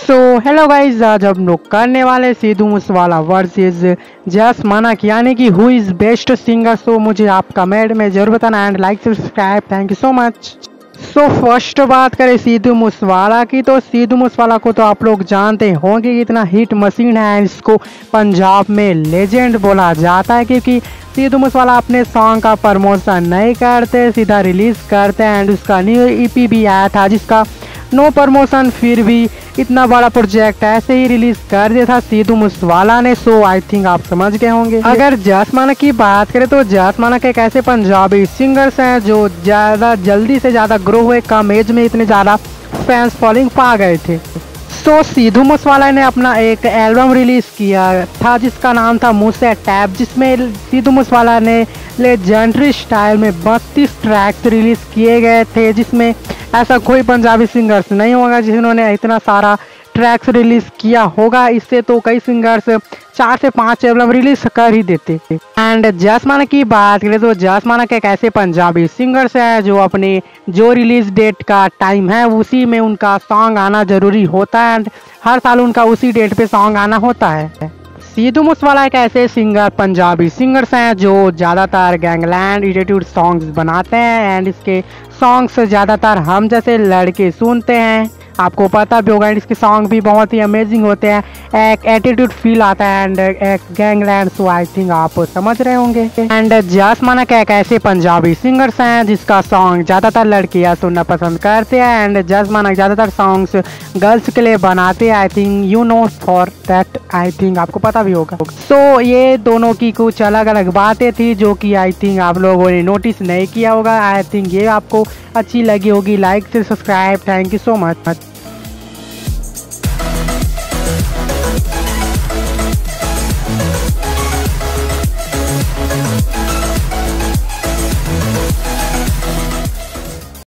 So hello guys, आज हम लोग करने वाले सिद्धू मूसेवाला वर्सेस जस मानक, यानी कि who is best singer. So मुझे आप कमेंट में जरूर बताना and like subscribe. Thank you so much. So first बात करें सिद्धू मूसेवाला की, तो सिद्धू मूसेवाला को तो आप लोग जानते होंगे, इतना हिट मशीन है, इसको पंजाब में लेजेंड बोला जाता है, क्योंकि सिद्धू मूसेवाला अपने सॉन्ग का प्रमोशन नहीं करते, सीधा रिलीज करते हैं। एंड उसका न्यू ईपी भी आया था जिसका नो प्रमोशन, फिर भी इतना बड़ा प्रोजेक्ट ऐसे ही रिलीज कर दिया था सिद्धू मूसेवाला ने। सो आई थिंक आप समझ गए होंगे। अगर जस मानक की बात करें तो जस मानक एक ऐसे पंजाबी सिंगर्स हैं जो ज़्यादा जल्दी से ज़्यादा ग्रो हुए, कम एज में इतने ज़्यादा फैंस फॉलोइंग पा गए थे। सो सिद्धू मूसेवाला ने अपना एक एल्बम रिलीज किया था जिसका नाम था मुँह से टैप, जिसमें सिद्धू मूसेवाला ने लेजेंडरी स्टाइल में 32 ट्रैक्स रिलीज किए गए थे, जिसमें ऐसा कोई पंजाबी सिंगर्स नहीं होगा जिन्होंने इतना सारा ट्रैक्स रिलीज किया होगा। इससे तो कई सिंगर्स 4 से 5 एल्बम रिलीज कर ही देते। एंड जस मानक की बात करें तो जस मानक एक ऐसे पंजाबी सिंगर्स है जो अपने जो रिलीज डेट का टाइम है उसी में उनका सॉन्ग आना जरूरी होता है। एंड हर साल उनका उसी डेट पे सॉन्ग आना होता है। सिद्धू मूसेवाला एक ऐसे सिंगर पंजाबी सिंगर्स हैं जो ज़्यादातर गैंगलैंड एटीट्यूड सॉन्ग्स बनाते हैं। एंड इसके सॉन्ग्स ज़्यादातर हम जैसे लड़के सुनते हैं, आपको पता भी होगा। इसके सॉन्ग भी बहुत ही अमेजिंग होते हैं, एक एटीट्यूड फील आता है एंड एक गैंगलैंड। सो आई थिंक आप समझ रहे होंगे। एंड जस मानक एक ऐसे पंजाबी सिंगर्स हैं जिसका सॉन्ग ज़्यादातर लड़कियां सुनना पसंद करते हैं। एंड जस मानक ज़्यादातर सॉन्ग्स गर्ल्स के लिए बनाते हैं। I think you know for that, I think आपको पता भी होगा। सो ये दोनों की कुछ अलग अलग बातें थी जो कि आई थिंक आप लोगों ने नोटिस नहीं किया होगा। आई थिंक ये आपको अच्छी लगी होगी। लाइक से subscribe. Thank you so much.